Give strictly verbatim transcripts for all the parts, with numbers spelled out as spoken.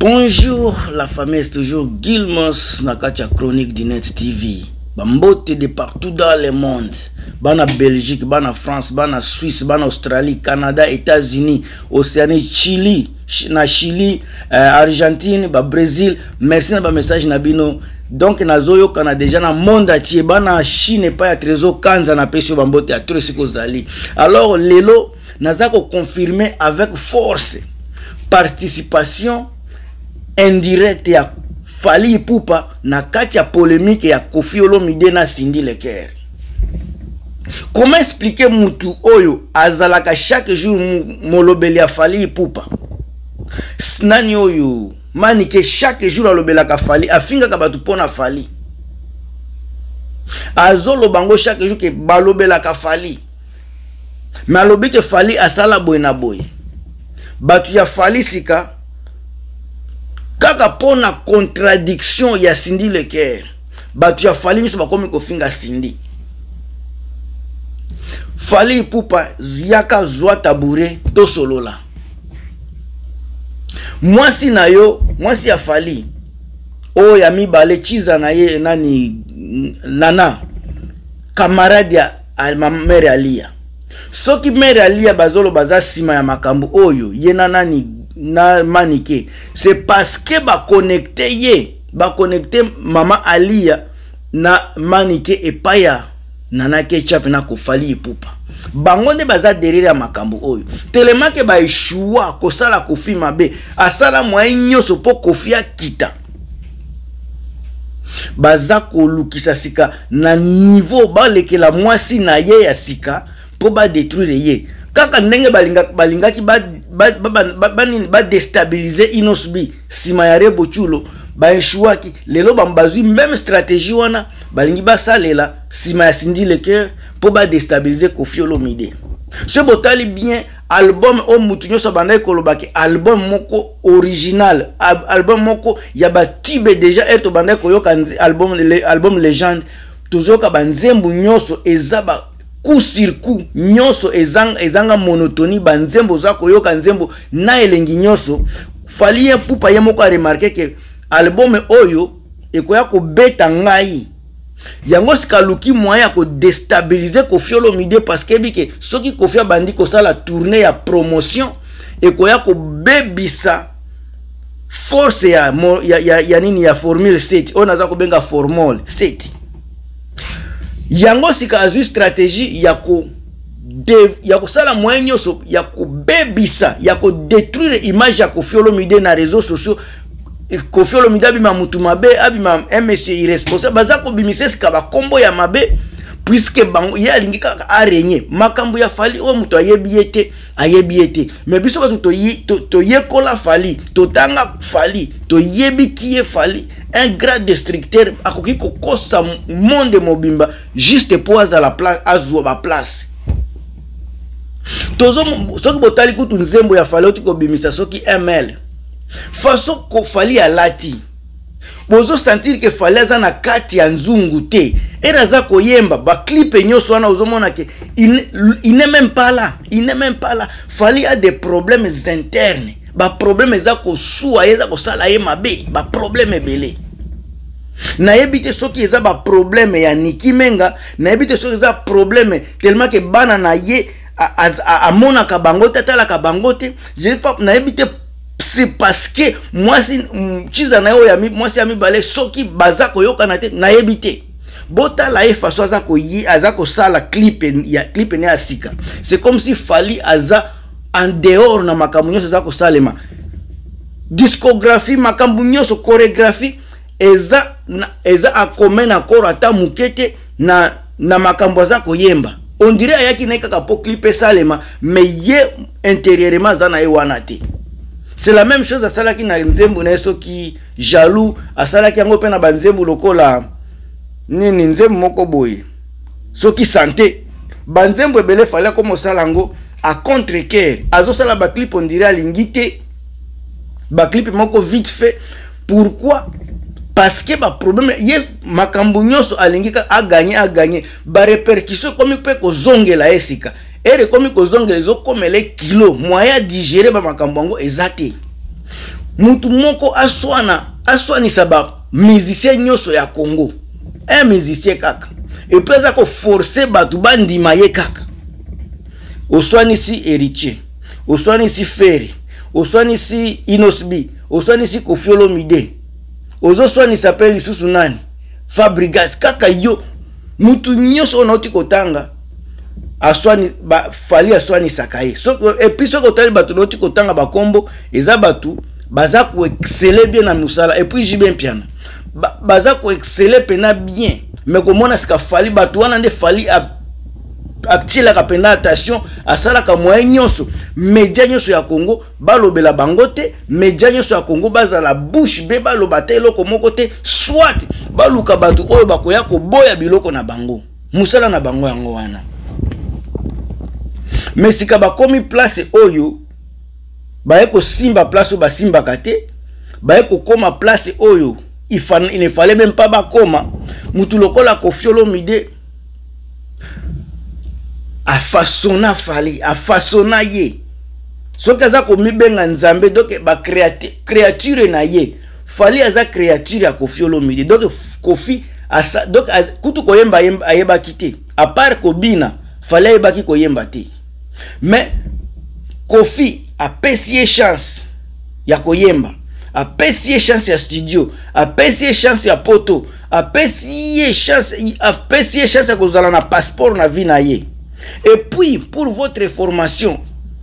Bonjour la famille, c'est toujours Gilmos Nakacha Chronique du Net T V. Bambote de partout dans le monde. Bana Belgique, bana France, bana Suisse, bana Australie, Canada, États-Unis, Océanie, Chili, na Chili, euh, Argentine, ba Brésil. Merci na ba message nabino. Donc nazoyo kana déjà na monde entier, bana Chine pas ya trésor kanza na pesio bambote à tous ces kozali. Alors lelo nazako confirmer avec force participation indirecte ya Fally Ipupa na kati ya polémique ya Koffi Olomide na Cindy Leker. Comment expliquer mutu oyo azalaka chaque jour molobeli ya Fally Ipupa? Nani oyo manike chaque jour alobelaka Fally afinga ka batu pona Fally. Azolo bango chaque jour ke balobelaka Fally. Mais alobi ke Fally asala boy na boy. Batu ya Fally sika kaka pona contradiction ya Cindy Leker. Batu ya Fally niso bakomi kofinga Cindy. Fally Ipupa yaka zwa tabure to solola. Mwasi na yo, mwasi ya Fally o ya mibale chiza na ye nani nana camarade ya alma mere alia. Soki mere alia bazolo baza sima ya makambu oyo ye nani na manike, c'est parce que ba connecté ye ba connecté mama Alia na manike e paya nana Ketchup na ko Fally Ipupa bango nde baza derrière ya makambu oyo tellement que ba ishua ko sala Koffi mabe asala moyen nyoso po Koffi akita baza ko lukisa sika na niveau ba lekela mwasi na ye ya sika po ba détruire ye kaka ndenge balinga balingaki ba ba ba ba, ba déstabiliser inosbi sima ya rebo chulo ba eshuaki lelo bambazui même stratégie wana balingi ba salela sima ya Cindy Leker po ba déstabiliser Koffi Olomide. Ce botali bien album o mutunyo so banda kolobaki album moko original album moko ya ba tibe déjà eto banda koyoka album le album légende tozoka banzembu nyoso ezaba coup sur coup nyoso ezanga ezanga monotonie banzembo za koyoka nzembo na elengi nyoso. Fally Ipupa ye moko a remarqué que album oyo ekoya ko beta ngai yango sikaluki moyen ko déstabiliser Koffi Olomide parce que bike soki Koffi abandi ko sala tournée ya promotion ekoya ko bebisa force ya ya ya, ya nini ya formule sept ona za ko benga formule sept yango sika azu stratégie ya ko de ya ko sala moyen nyoso ya ko bebisa ya ko détruire image ya Koffi Olomide na réseaux sociaux. Koffi Olomide abima mutu mabe abima un monsieur irresponsable baza ko bimise sika ba kombo ya mabe puisque bango ya lingika arenye makambo ya Fally o mutu ayebi yete ayebi yete mais biso ba to to, to yekola Fally to tanga Fally to yebi ki e Fally un grand destructeur akoki ko kosa monde mobimba juste pour aza la place azwa ba place tozo soki botali kutu nzembo ya Fally otiko bimisa soki ml façon ko Fally a lati bozo sentir que Fally aza na kati ya nzungu te era za koyemba ba clip nyoso wana ozomona ke il, il n'est même pas là il n'est même pas là. Fally a des problèmes internes ba problème za ko suwa yeza ko sala ye mabe ba problème belé na yebite soki eza ba problème ya Nicki Menga na yebite soki eza problème tellement que bana na ye amona ka bango tatala ka bangote je pas na yebite. C'est parce que moi si chiza na yo ya mi moi si ami balé soki bazako yoka na te na yebite bota la e façon azako yi azako sala clip ya clip ne asika. C'est comme si Fally aza en dehors na makambo nyoso azako salema discographie makambo nyoso chorégraphie eza na, eza a commun encore ata mukete na na makambo azako yemba on dirait ayaki na kaka po clip salema mais ye intérieurement za na e wana te. C'est la même chose à salaki na nzembo na soki jaloux à salaki yango pe na banzembo lokola nini nzembo moko boye soki santé banzembo ebele Fally comme salango à contre-cœur azo sala ba clip on dirait alingite ba clip moko vite fait. Pourquoi? Parce que ba problème ye makambo nyoso alingika a gagner a gagner ba répercussion comme pe ko zongela esika ere komi kozonga ezo komele kilo moya digérer ba makambongo ezate mutu moko aswana aswanisa ba musicien nyoso ya Congo, un musicien kaka, et puis ça ko forcer batu bandima ye kaka. Oswanisi Héritier, oswanisi Ferry, oswanisi Inosbi, oswanisi Koffi Olomide, ozoswani s'appelle lisusu nani Fabregas, kaka yo mutu nyoso onauti kotanga aswani ba fali aswani sakaye. So et puis so kotali batu nauti kotanga bakombo eza batu baza ko exceller bien na musala, et puis jibem piana ba, baza ko exceller pena bien, mais komona sika fali batu wana nde fali a aptila kapenda attention asala ka moyen nyoso media nyoso ya Congo balobela bangote, media nyoso ya Congo baza la bouche be baloba te eloko moko te, soit baluka batu oyo bakoya ko boya biloko na bango musala na bango yango wana. Mais sika bakomi place oyo baye ko simba place ba simba kate, baye ko koma place oyo il ne fallait même pas bakoma, mutu lokola Koffi Olomide a façonna fali, a façonna ye. So kaza ko mibenga nzambe, donc ba créature na ye. Fali aza créature ya Koffi Olomide. Donc Koffi asa, donc kutu koyemba ayeba kite. A part kobina, fali ayeba ki koyemba te. Mais Koffi a pesiye chance ya koyemba, a pesiye chance ya studio, a pesiye chance ya poto, a pesiye chance, a pesiye chance ya kozala na passeport na vie na ye. Et puis, pour votre information,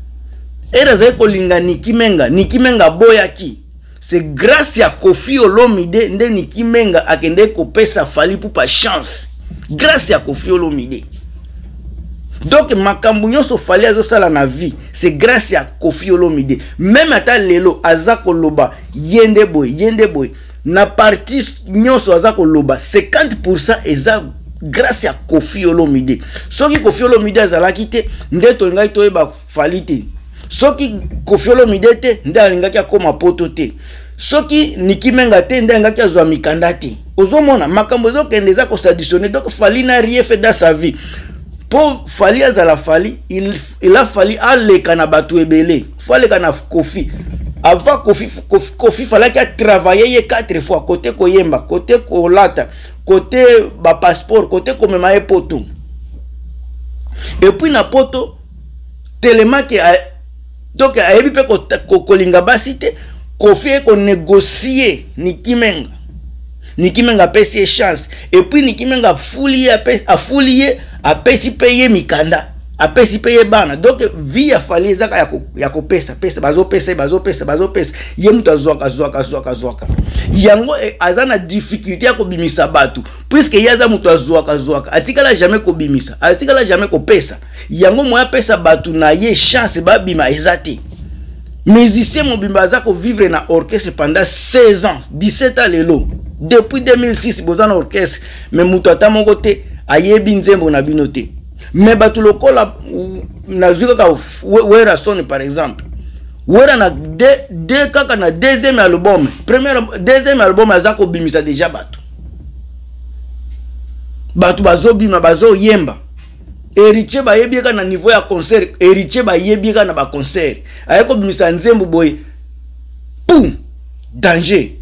Niki Menga, Niki Menga boyaki, c'est grâce à Koffi Olomide nde Niki Menga akende kopesa fali pour pas chance. Grâce à Koffi Olomide. Donc, makambu nyonso fali azosala na vie, c'est grâce à Koffi Olomide. Même ata lelo azako loba yende boy, yende boy. Na partie nyonso azako loba cinquante pour cent eza grâce à Koffi Olomide. Soki Koffi Olomide azalaki te nde tolingai toyeba fali te. Soki Koffi Olomide te nde alingaki akoma poto te. Soki Niki Menga te nde alingaki azwa mikanda te. Ozomona makambo ezokende eza kosaditione. Donc fali n'a rien fait dans sa vie. Pour fali azala fali, il, il a fallu aleka na batu ebele. Faleka na Koffi. Avant Koffi, Koffi, Koffi fallait qu'il travaille quatre fois côté koyemba, côté kolata, côté ba passeport, côté komema poto. Et puis na poto tellement que donc a ebi pe ko kolinga basite Koffi ko négocier Niki Menga. Niki Menga pesi chance, et puis Niki Menga foulier a foulier a pesi payer mikanda. Après si paye bana, donc vie a fallu zaka yako yako pesa pesa bazo pesa bazo pesa bazo pesa ye muta zoaka zoaka zoaka zoaka yango azana difficulté ya ko bimisa batu puisque yaza muta zoaka zoaka atikala jamais ko bimisa atikala jamais ko pesa yango moya pesa batu na ye chance ba bima ezate. Musicien mobimba za ko vivre na orchestre pendant seize ans dix-sept ans lelo depuis deux mille six bozana orchestre mais muta tamoko te ayebi nzembo na binote. Mais batu lokola na zuka ka Wera Stone par exemple. Wera na de de kaka na deuxième album, premier deuxième album azako bimisa déjà batu. Batu bazo bima bazo yemba. Héritier ba yebika na niveau ya concert, héritier ba yebika na ba concert. Ayako bimisa nzembo boy. Poum, danger.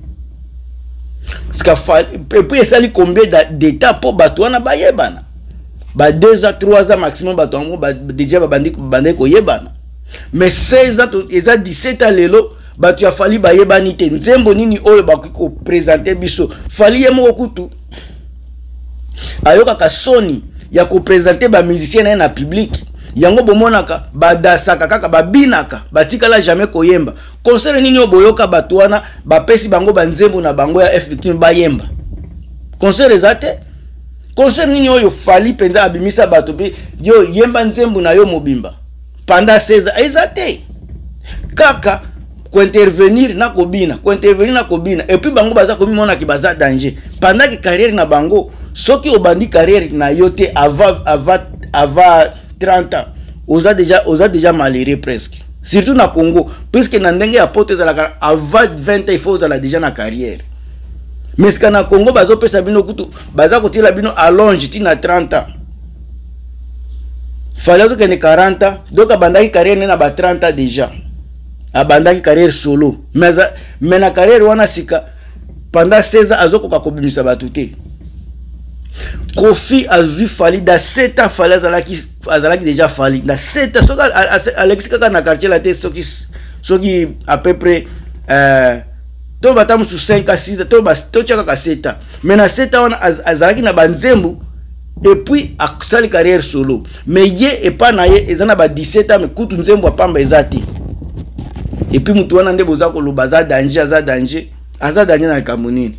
Ska fa et puis ça li combien d'états pour batu wana ba yebana. Ba deux à trois ans maximum ba tongo ba déjà ba bandi bande ko yebana. Mais seize ans eza dix-sept ans lelo ba tu a fallu ba yebani te nzembo nini oyo ba ko présenter biso fali yemo kutu ayoka ka soni ya ko présenter ba musicien na na public yango bomonaka ba dasaka kaka ba binaka batikala jamais ko yemba concert nini oboyoka batwana ba pesi bango ba nzembo na bango ya effectivement ba yemba concert ezate. Concert nini oyo fali penza abimisa bato pe yo yemba nzembo na yo mobimba pendant seize ans ezate kaka ko intervenir na kobina ko intervenir na kobina et puis bango baza komi mona ki baza danger pendant que carrière na bango soki obandi carrière na yo te avant avant avant trente ans oza déjà oza déjà malheureux presque surtout na Congo puisque na ndenge ya pote za la avant vingt ans il faut za déjà na carrière. Mais ce na Congo bazo pesa bino kutu baza kotila bino allonge tina trente ans. Fallait que ne quarante ans donc abandaki carrière na ba trente ans déjà. abandaki carrière solo mais mais na carrière wana sika pendant seize ans azokoka kobimisa bato te. Kofi azui fali da sept ans fali azalaki azalaki déjà fali da sept ans soka Alexis kaka na quartier la tête soki soki à peu près euh to batamu sous cinq à six to ba to chaka ka sept ans mais na sept ans azalaki na banzembu et puis a sali carrière solo mais ye et pas na ye ezana ba dix-sept ans mais kutu nzembu apamba ezati et puis mutu wana nde boza ko lobaza danger aza danger aza danger na kamunini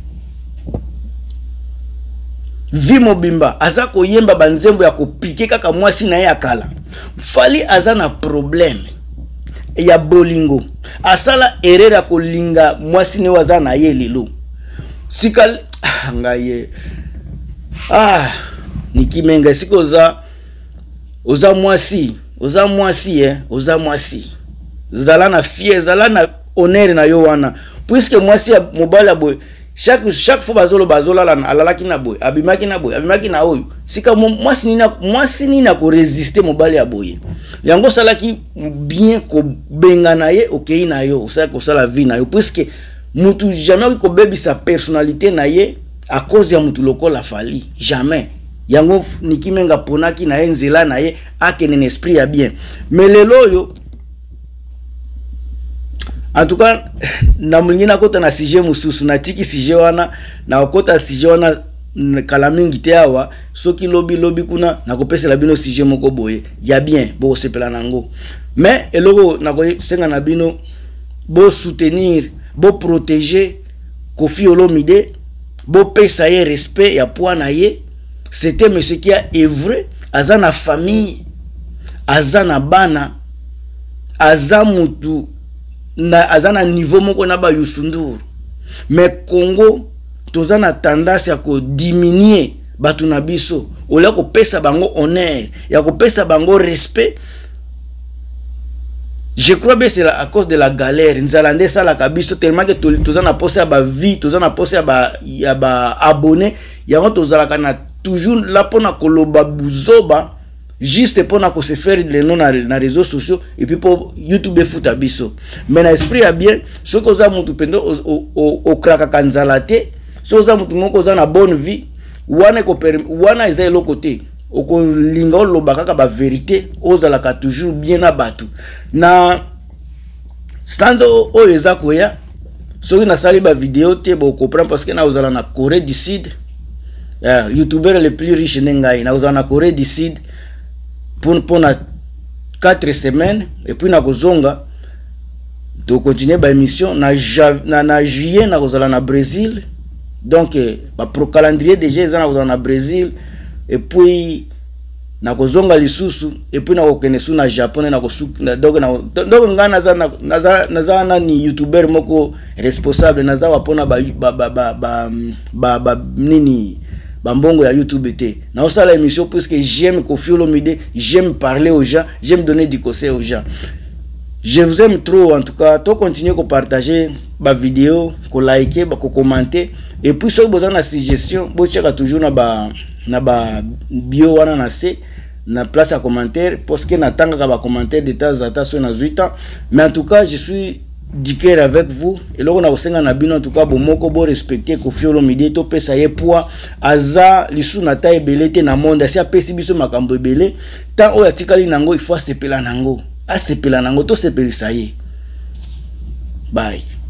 vi mobimba aza koyemba banzembo ya kopike kaka mwasi na ye akala fali aza na problème ya bolingo asala erreur ya kolinga mwasi ne waza na ye lelo sikal ngaye ah nikimenga sikoza oza mwasi oza mwasi eh oza mwasi zala na fie zala na honneur na yo wana puisque mwasi ya mobala boy chaque chaque fois bazolo bazola la alalaki na boy abimaki na boy abimaki na oyo sika mwasi nina mwasi nina ko résister mobali ya boy yango salaki bien ko benga na ye okei na yo ça ko sala vie na yo puisque mutu jamais ko bebi sa personnalité na ye à cause ya mutu lokola fali jamais yango nikimenga ponaki na ye nzela na ye akene na esprit ya bien mais lelo yo en tout cas na mulingina kota na sujet mususu na tiki sujet wana na kota sujet wana kala mingi te awa soki lobi lobi kuna na kopesela bino sujet moko boye ya bien bo sepela nango mais eloko na ko senga na bino bo soutenir bo protéger Koffi Olomide bo pesa ye respect ya poa na ye c'était monsieur qui a œuvré azana famille azana bana azamutu na azana niveau moko na ba Youssou. Mais Congo tozana tendance ya ko diminuer batu na biso ola ko pesa bango honneur ya ko pesa bango respect. Je crois bien c'est à cause de la galère nzalande ça la kabiso tellement que tozana poser ya ba vie tozana poser ya ba ya ba abonné ya tozala kana toujours là pona koloba buzoba juste pour na se faire les noms dans les réseaux sociaux et puis pour YouTube et foot abiso mais na esprit a bien ce que za mutu pendo au au au kraka kanzalate so za mutu moko za na bonne vie wana ko wana eza le côté au ko linga lo bakaka ba vérité ozala ka toujours bien na batu na stanzo o eza koya so na sali ba vidéo te bo comprendre parce que na ozala na Corée du Sud uh, youtubeur le plus riche ngai na ozala na Corée du Sud pour pour na quatre semaines et puis na kozonga to continuer ba émission na na, na juillet na kozala na Brésil donc ba pro calendrier déjà za na kozala na Brésil et puis na kozonga lisusu et puis na kokene su na Japon na kosuka donc na donc ngana za na za na za na ni youtuber moko responsable na za wapona ba ba ba ba, ba, ba nini bambongo ya YouTube te na osala émission puisque j'aime Koffi Olomide, j'aime parler aux gens, j'aime donner du conseil aux gens. Je vous aime trop en tout cas, to continuer ko partager ba vidéo, ko liker, ba ko commenter et puis so besoin na suggestion, bo cheka toujours na ba na ba bio wana na se na place à commentaire parce que na tanga ka ba commentaire de temps en temps sur na huit ans mais en tout cas je suis du cœur avec vous et là on a aussi na bino en tout cas bon moko bo respecter Koffi Olomide to pesa ye poa aza lisu na ta ebelete na monde si apesi biso makambo ebele tant o yatikali nango il faut sepela nango a sepela nango to sepelisa ye bye.